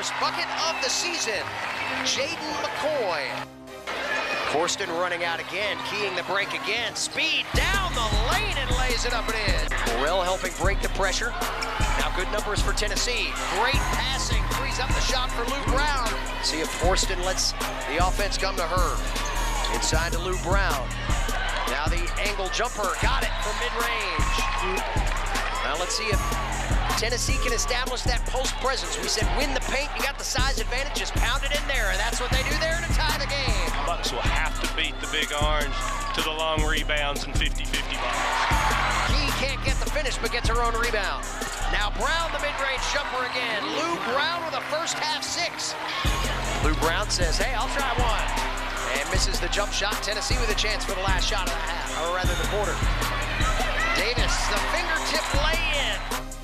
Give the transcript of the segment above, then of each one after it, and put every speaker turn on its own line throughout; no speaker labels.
first bucket of the season. Jaden McCoy. Forston running out again, keying the break again. Speed down the lane and lays it up and in. Morrell helping break the pressure. Now good numbers for Tennessee. Great passing, frees up the shot for Lou Brown. See if Forston lets the offense come to her. Inside to Lou Brown. Now the angle jumper, got it from mid-range. Now let's see if Tennessee can establish that post presence. We said win the paint, you got the size advantage, just pound it in there, and that's what they do there to tie the game.
Bucks will have to beat the Big Orange to the long rebounds and 50-50 balls.
Key can't get the finish, but gets her own rebound. Now Brown, the mid-range jumper again. Lou Brown with a first half 6. Lou Brown says, hey, I'll try one. And misses the jump shot. Tennessee with a chance for the last shot of the half, or rather the quarter. Davis, the fingertip lay-in.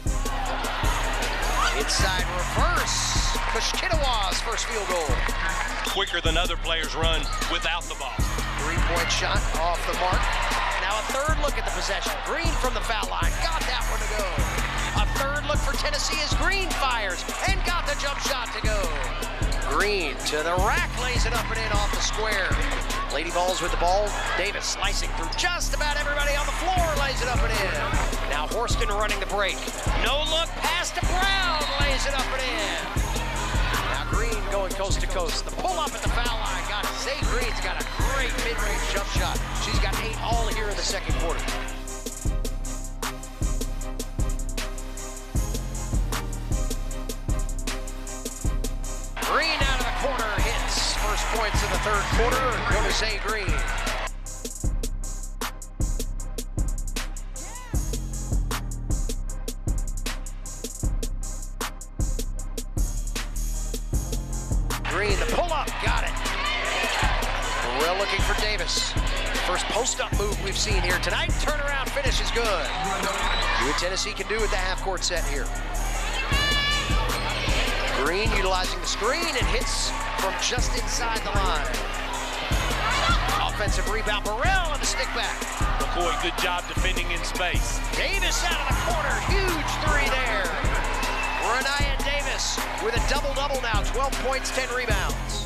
Inside reverse. Kushkitawa's first field goal.
Quicker than other players run without the ball.
3-point shot off the mark. Now a third look at the possession. Green from the foul line. Got that one to go. A third look for Tennessee as Green fires and got the jump shot to go. Green to the rack, lays it up and in off the square. Lady Vols with the ball. Davis slicing through just about everybody on the floor, lays it up and in. Now Forston running the break. No look, pass to Brown, lays it up and in. Now Green going coast to coast. The pull up at the foul line. Got it. Zay Green's got a great mid-range jump shot. She's got 8 all here in the second quarter. Green out of the corner hits. First points of the third quarter go to Zay Green. Green, the pull-up, got it. Morrell looking for Davis. First post-up move we've seen here tonight. Turnaround finish is good. See what Tennessee can do with the half-court set here. Green utilizing the screen and hits from just inside the line. Offensive rebound, Morrell on the stick back.
McCoy, good job defending in space.
Davis out of the corner, huge 3 there. Renaya Davis with a double-double now, 12 points, 10 rebounds.